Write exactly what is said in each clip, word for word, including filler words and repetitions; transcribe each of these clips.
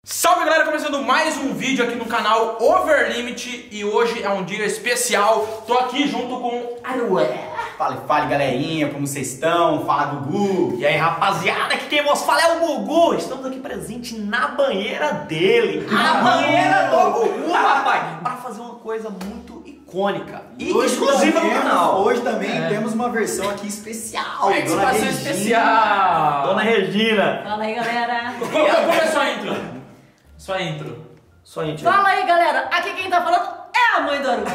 Salve galera, começando mais um vídeo aqui no canal Overlimit e hoje é um dia especial. Tô aqui junto com Arué. Fale, fale galerinha, como vocês estão? Fala Gugu. E aí rapaziada, aqui quem vos fala é o Gugu. Estamos aqui presente na banheira dele. A banheira do Gugu, rapaz. Para fazer uma coisa muito icônica e hoje exclusiva no canal. Hoje também é. temos uma versão aqui especial. Participação especial. Dona Regina. Fala aí, galera. Como é sua intro? Sua intro. Só a gente. Fala aí, galera. Aqui quem tá falando é a mãe do Arué.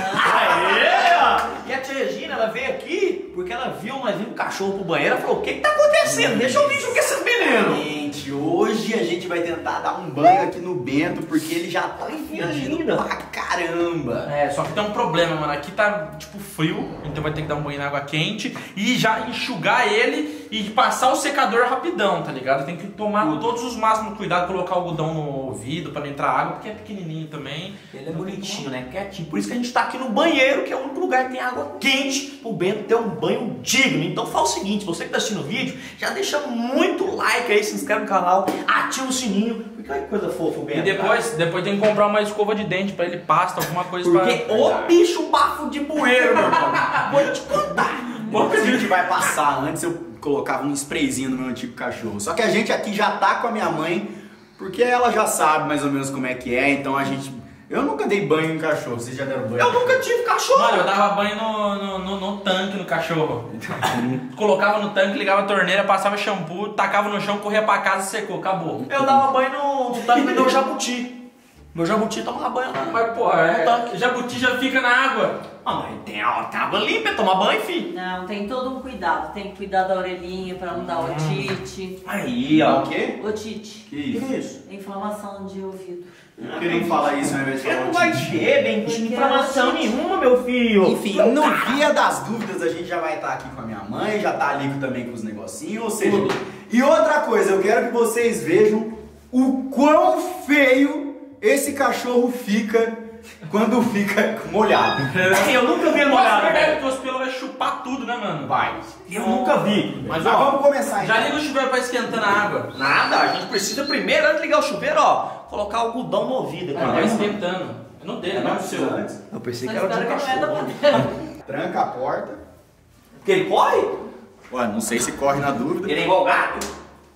Aê! E a tia Regina, ela veio aqui porque ela viu nós vir um cachorro pro banheiro. Ela falou, o que que tá acontecendo? Deixa eu vir com esses meninos. Gente, hoje a gente vai tentar dar um banho aqui no Bento porque ele já tá fedindo ainda. pra caramba. É, só que tem um problema, mano. Aqui tá tipo frio, então vai ter que dar um banho na água quente e já enxugar ele e passar o secador rapidão, tá ligado? Tem que tomar todos os máximos cuidado, colocar o algodão no ouvido pra não entrar água, porque é pequenininho também. Ele é bonitinho, né? Quietinho. Por isso que a gente tá aqui no banheiro, que é o único lugar que tem água quente pro Bento ter um banho digno. Então fala o seguinte, você que tá assistindo o vídeo, já deixa muito like aí, se inscreve no canal, ativa o sininho, porque olha que coisa fofa o Bento. E depois, depois tem que comprar uma escova de dente pra ele, pasta, alguma coisa Porque pra... o bicho bafo de bueiro, meu irmão. Vou te contar. Bom, a gente vai passar. Antes eu colocava um sprayzinho no meu antigo cachorro. Só que a gente aqui já tá com a minha mãe, porque ela já sabe mais ou menos como é que é, então a gente... Eu nunca dei banho em cachorro, vocês já deram banho? Eu nunca tive cachorro. Mano, eu dava banho no, no, no, no tanque no cachorro. Colocava no tanque, ligava a torneira, passava shampoo, tacava no chão, corria pra casa e secou, acabou. Eu dava banho no, no tanque do meu jabuti. Meu jabuti tomava banho lá. Mas porra, é, jabuti já fica na água. Ah, mas tem a tem água limpa, toma banho, filho. Não, tem todo um cuidado. Tem que cuidar da orelhinha pra não dar otite. Aí, ó. O quê? Otite. Que isso? isso? Inflamação de ouvido. Por que nem fala isso ao invés de Você falar não vai otite? ter, bem, Porque inflamação é otite. nenhuma, meu filho. Enfim, Meu no cara. via das dúvidas a gente já vai estar aqui com a minha mãe, já tá ali também com os negocinhos, ou seja... Tudo. E outra coisa, eu quero que vocês vejam o quão feio esse cachorro fica quando fica molhado. Eu nunca vi ele Nossa, molhado, é verdade, velho. que os pelos vai chupar tudo, né, mano? Vai. Eu nunca vi. Mas Mas, ó, vamos começar Já então. liga o chuveiro pra esquentar na água. nada, a gente precisa primeiro, antes de ligar o chuveiro, ó, colocar algodão no ouvido aqui. Ah, vai né? esquentando. É no dele, não é no seu. Antes. Eu pensei Mas que era de espero que não é da cachorro. panela. Tranca a porta. Porque ele corre? Ué, não sei se corre na dúvida. Ele é igual gato?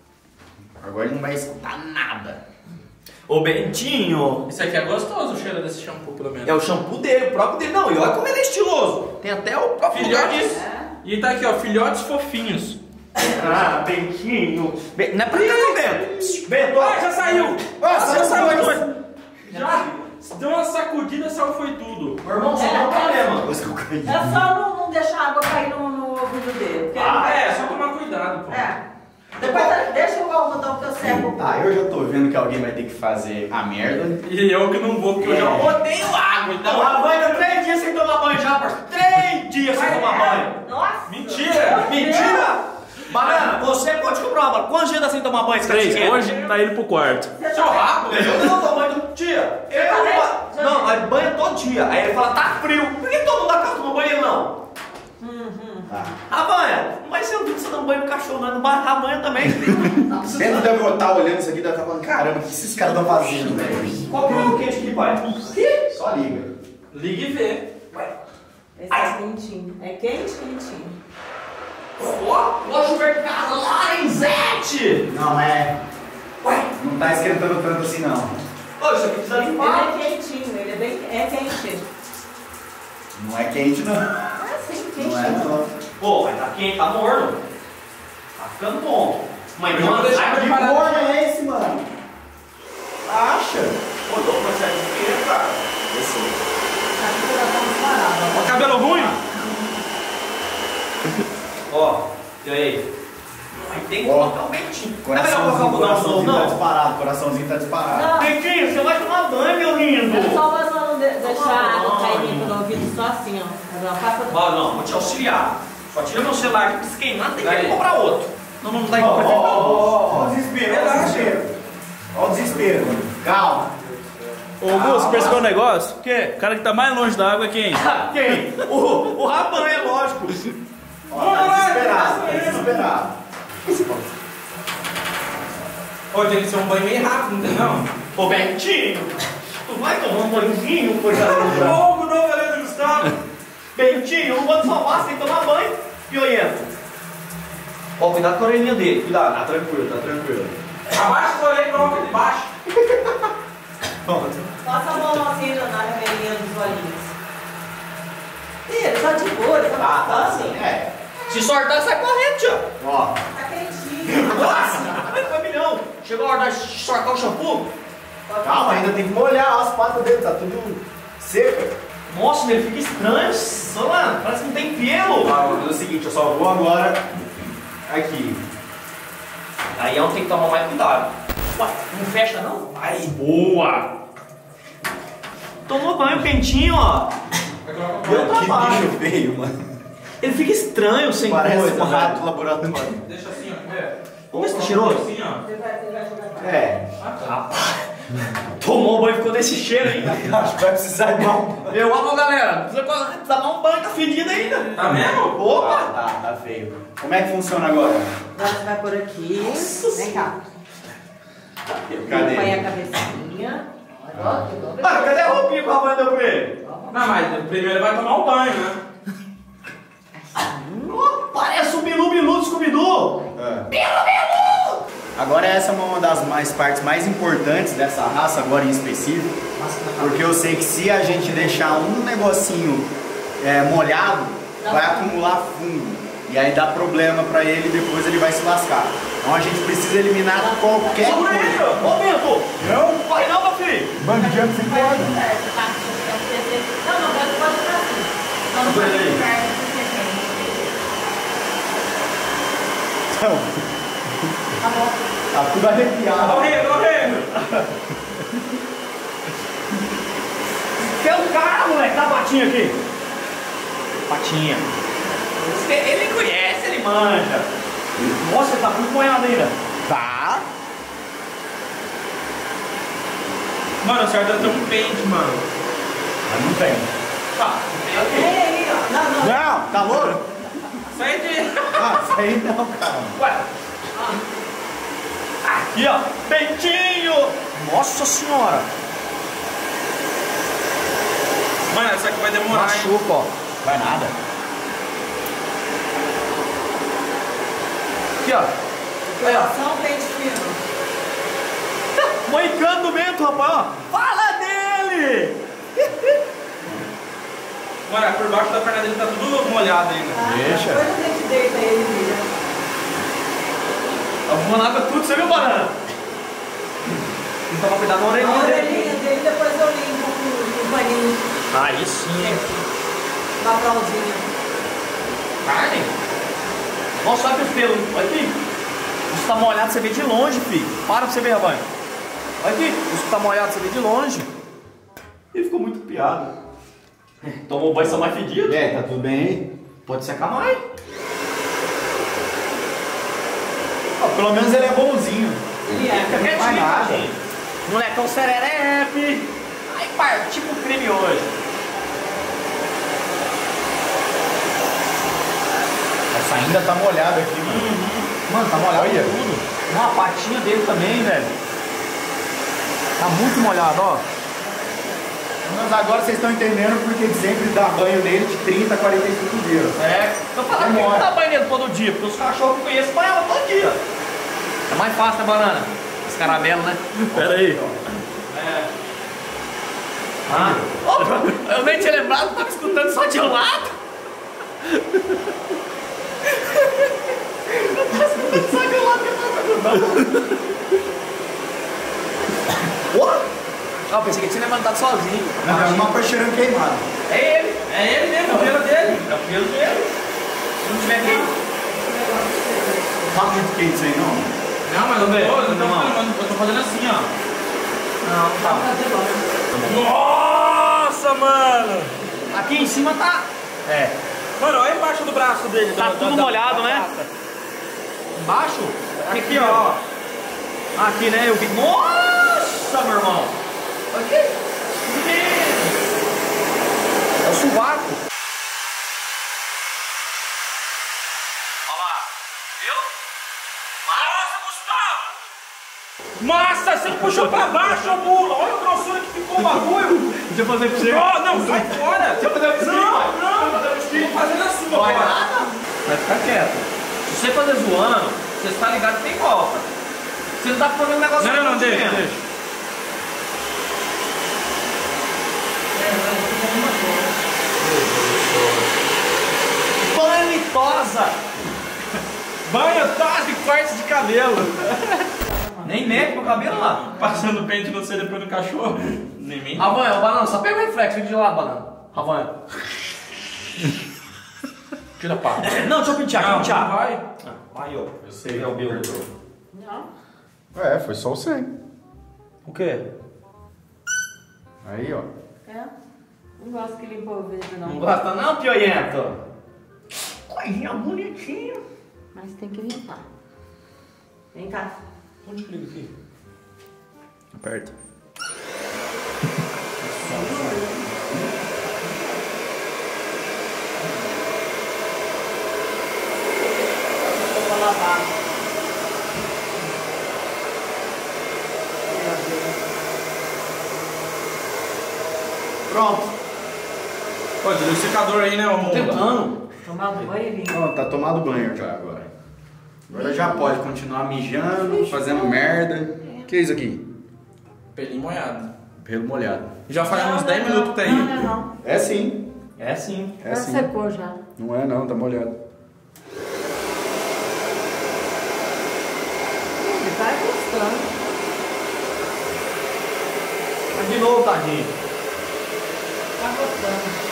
Agora ele não vai escutar nada. Ô Bentinho, Isso aqui é gostoso, o cheiro desse shampoo, pelo menos. é o shampoo dele, o próprio dele. Não, e olha como ele é estiloso. Tem até o próprio lugar Filhotes. disso. E tá aqui, ó, filhotes fofinhos. Ah, Bentinho. Be- Não é pra cá não, Bento. Bento, Ah, já saiu! Ah, Nossa, já saiu saiu! dois. Já! Deu uma sacudida, saiu, foi tudo. Meu irmão, só É, tem um é. problema. Depois que eu caí. É só não, não deixar a água cair no, no ouvido dele. Porque Ah, ele- é, só tomar cuidado, pô. É. Depois deixa o algodão que eu seco. Tá, eu já tô vendo que alguém vai ter que fazer a merda. E eu que não vou, porque eu já É. odeio água, Então, então. a mãe tá três dias sem tomar banho já, parceiro. Três dias sem tomar banho. Nossa. Mentira! Mentira! Banana, você pode comprar uma bala. Quantos dias tá sem tomar banho? esse cachorro? tá indo pro quarto. Você Seu tá- rabo, Eu não tomo banho todo dia. Eu tá vendo? ba- Não, mas banho todo dia. Aí ele fala, tá frio. Por que todo mundo da casa toma banho e ele não? Tá. A banha, não vai ser um dia que você dá um banho no cachorro, não é no bar, a banha também. Dentro deve estar olhando isso aqui, deve estar falando, caramba, o que esses caras estão fazendo, velho? Qual que é o quente aqui, pai? Só liga. Liga e vê. Esse é quentinho. É quente, quentinho. Ó, ó, chuveiro de casa lá em Zete. Não, é. Ué, Não tá esquentando tanto assim, não. ô, isso aqui precisa Ele limpar. é quentinho, ele é bem é quente. Não é quente, não. É sim, quente. Não é, não. Pô, mas tá quente, tá morno. Tá ficando bom. Mãe, Eu vou mano, deixar sai pra de preparar. boa. Olha é esse, mano. Acha? Pô, tô com essa aqui, cara. Tá com o coração disparado. Ó, cabelo ruim? Ó, e aí? Ai, tem que Ó, colocar um Bentinho. Não é melhor colocar Coraçãozinho, o botão de novo, coraçãozinho tá não? disparado, coraçãozinho tá disparado. Não. Bentinho, você vai tomar banho, meu lindo. É só pra não de- deixar a água Ai. cair dentro do ouvido, só assim, ó. Fazer uma pasta. Ó, não, vou te auxiliar. Só tira meu celular aqui, se queimar, tem que Daí. comprar outro. Não, não dá Ó, ó, pra ó, ó, ó o desespero, ó o Relaxa. desespero. Ó o desespero. Calma. Ô, Gu, você percebeu um negócio? O quê? O cara que tá mais longe da água é quem? Quem? O, o Raban, é lógico. Ó, tá desesperado, tá desesperado. Pô, tem que ser um banho meio rápido, entendeu? Ô, Bentinho, tu vai tomar um banhozinho, coisa linda? Fogo, não, valeu, Gustavo. Bentinho, eu não vou te salvar, você tem que tomar banho. Pioiento. Ó, cuidado com a orelhinha dele, cuidado. Tá tranquilo, tá tranquilo. Abaixa a orelha e coloca ele baixo. Passa a mão assim na revelinha dos olhinhos. Ih, ele tá de boa, ele tá Tá, tá passando. assim, é. Se sortar, sai correndo, tio. Ó, Tá quentinho. Nossa, familhão. Chegou a hora de sortar o shampoo? calma, ainda tem que molhar as patas dele, tá tudo seca. Nossa, ele fica estranho. Só, mano, parece que não tem pelo. Ah, vou fazer o seguinte, eu só vou agora aqui. Aí é onde tem que tomar mais cuidado. Ué, não fecha não? Aí, boa. Tomou banho quentinho, ó. Deu Mano, que trabalho. bicho feio, mano. Ele fica estranho sem Parece coisa, um velho. rato laboratório. Deixa assim, ó. É. Vamos ver se tá cheiroso. Assim, ó. Ele vai, ele vai jogar pra É, Tomou banho e ficou desse cheiro ainda. acho que vai precisar de um. Eu amo, galera. Precisa precisa dar um banho, tá fedido ainda. Tá mesmo? Opa! Tá, tá, tá feio. Como é que funciona agora? Agora você vai por aqui. Nossa Vem cá. Cadê? Põe a cabecinha. Olha, igual- Mano, cadê a roupinha que o Rafael deu pra ele? Não, mas primeiro ele vai tomar um banho, né? Oh, parece um Bilu Bilu do Scooby-Doo. Agora essa é uma das mais partes mais importantes dessa raça agora em específico, porque eu sei que se a gente deixar um negocinho é, molhado, vai acumular fungo e aí dá problema pra ele e depois ele vai se lascar. Então a gente precisa eliminar qualquer Segura ele, coisa. ó. Ô, Bento. Não, Corre não, meu filho. bando de jump sem corda. Não, não, pode pode ficar assim. Não, não pode ficar assim. Então, Tá bom. tá tudo arrepiado. Correndo, correndo. Quer um cara, moleque? Dá a patinha aqui. Patinha. Ele conhece, ele manja. Nossa, ele tá muito molhado ainda. Tá. Mano, o certo é ter um pente, mano. Mas não tem. Tá, Ei, aí, ó. Não, não. Não, tá louco? sai de... Ah, isso aí não, cara. Ué. Aqui, ó. Bentinho. Nossa senhora. Mano, essa aqui vai demorar, hein? Machuca, ó. Vai nada. Aqui, ó. Aí, ó. Só um pente fino. Moicano do Bento, rapaz, ó. Fala dele. Mano, é por baixo da perna dele tá tudo molhado ainda. Deixa. Depois a gente deita ele, filha. Arrumando água tudo, você viu, banana? Tem que tomar cuidado na A orelhinha dele. orelhinha dele, depois eu limpo com o paninho. Aí sim. Uma fraldinha. Carne? Nossa, olha os pelos. Olha aqui. Isso tá molhado, você vê de longe, filho. Para pra você ver, rapaz. Olha aqui. Isso tá molhado, você vê de longe. Ele ficou muito piado. Tomou banho, só mais fedido. É, tá tudo bem aí? Pode secar mais. Ó, pelo menos ele é bonzinho. Ele é. Fica Não faz quietinho, nada. gente. Molecão sererepe. Aí partiu pro crime hoje. Essa ainda tá molhada aqui, mano. Mano, tá molhado Olha tudo. Uma patinha dele também, velho. Tá muito molhado, ó. Mas agora vocês estão entendendo porque sempre dá banho nele de trinta a quarenta e cinco dias. É. Eu falava que não dá banho nele todo dia, porque os cachorros que eu conheço banham todo dia. É mais fácil, né, banana? Escarabelo, né? Pera aí. É. Ah. Opa, eu nem tinha lembrado, tava escutando só de um lado. Eu tava escutando só de um lado que eu tava. Ô! Ah, eu pensei que ele tinha levantado sozinho. Não, é uma cocheirão queimada. É ele. É ele mesmo, o pelo dele. É o pelo dele. Se não tiver quem. Tá muito quente isso aí, não? Não, mas eu, Vamos ver. tô, eu, tô, Não. fazendo- eu tô fazendo assim, ó. Não, não tá. Nossa, mano! Aqui em cima tá. É. Mano, olha embaixo do braço dele. Tá da- tudo da- da- molhado, da né? pata. Embaixo? Aqui, ó. Aqui, né? Eu vi. Nossa, meu irmão. Aqui. É o sovaco. Olha lá. Viu? Massa cem por puxou pra baixo, ô mula. Olha a grossura que ficou o bagulho. Deixa eu fazer pra você. Não, não, sai fora. Deixa eu fazer pra você. Não, não, tô fazendo assim, Não vai agora. nada. Vai ficar quieto. Se você fazer zoando, você está ligado que tem volta. Você não tá fazendo negócio. Não, não, deixa, mesmo. deixa. Banho e tosa. Banho, tosse e corte de cabelo. Nem mete pro cabelo lá. Passando pente no C depois do cachorro. Nem mim. Ravanha, o banana, só pega o reflexo, fica de lado, banana. Ravanha. Tira a pá. Não, deixa eu pentear, Não, pentear. vai. Ah, vai, ó. Eu sei. É o meu. Não. É, foi só o cem. O quê? Aí, ó. É? Não gosto que limpa o vidro, não. Não gosta não, pioiento? Coisinha bonitinha. Mas tem que limpar. Vem cá. Onde que liga aqui? Aperta. Vou pra lavar. Pronto. Pô, desliga o secador aí, né, ô mula? Tentando. Tomar banho e limpa. Ó, tá tomado banho já agora. Agora já pode continuar mijando, fazendo merda. Que é isso aqui? Pelinho molhado. Pelo molhado. Já faz uns dez minutos que tá aí. Não, não, não. É sim. É sim. É Já sim. secou já. Não é não, tá molhado. Ele tá gostando. Mas de novo, tadinho. Tá gostando.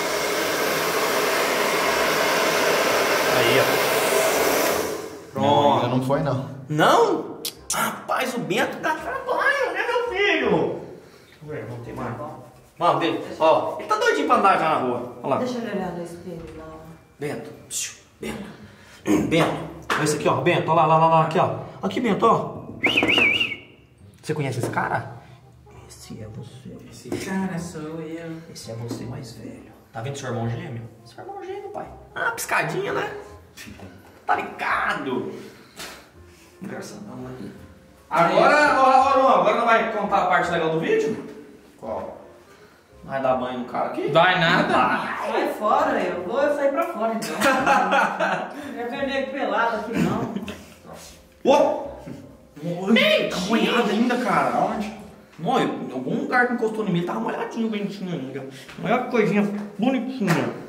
Aí, ó. Não, ainda não foi não. Não? Rapaz, o Bento dá trabalho, né, meu filho? Deixa eu ver, não tem mais. Mano, dele. Ó, ele tá doidinho pra andar já na rua. Olha lá. Deixa ele olhar no espelho lá. Bento. Psiu, Bento. Bento. Olha esse aqui, ó. Bento, olha lá, lá, lá, lá. Aqui, ó. Aqui, Bento, ó. Você conhece esse cara? Esse é você. Esse cara sou eu. Esse é você mais velho. Tá vendo seu irmão gêmeo? Seu irmão gêmeo, pai. Ah, piscadinha, né? Tá ligado? Engraçadão, né? Agora, ó, ó, ó, agora não vai contar a parte legal do vídeo? Qual? Vai dar banho no cara aqui? Vai nada? Sai fora, eu vou sair pra fora então. Não quero ver nego pelado aqui não. Ô! Oi, tá molhado ainda, cara. Aonde? Não, em algum lugar que encostou em mim tava molhadinho, bonitinho ainda. Olha que coisinha bonitinha.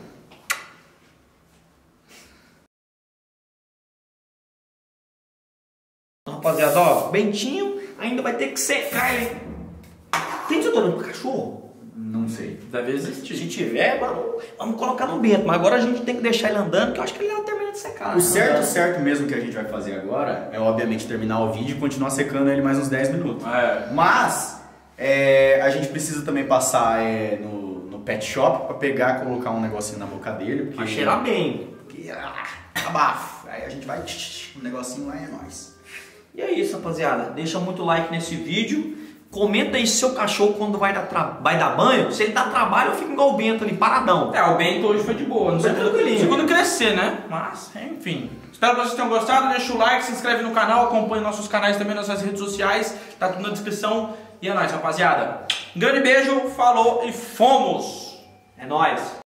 Rapaziada, ó, Bentinho ainda vai ter que secar ele. Tem desodorante pro cachorro? Não sei. Deve Se existir. tiver, vamos, vamos colocar no Bento. Mas agora a gente tem que deixar ele andando, que eu acho que ele já termina de secar. O certo, certo mesmo que a gente vai fazer agora é obviamente terminar o vídeo e continuar secando ele mais uns dez minutos. É. Mas é, a gente precisa também passar é, no, no pet shop pra pegar e colocar um negocinho na boca dele. Porque, Vai cheirar bem. porque, ah, abafo. Aí a gente vai, um negocinho lá é nóis. E é isso, rapaziada. Deixa muito like nesse vídeo. Comenta aí se seu cachorro quando vai dar, tra... vai dar banho, se ele dá trabalho ou fica igual o Bento ali, paradão. É, o Bento hoje foi de boa. Não sei Foi tranquilinho. se quando crescer, né? Mas, enfim. Espero que vocês tenham gostado. Deixa o like, se inscreve no canal, acompanhe nossos canais também nas nossas redes sociais. Tá tudo na descrição. E é nóis, rapaziada. Um grande beijo, falou e fomos! É nóis.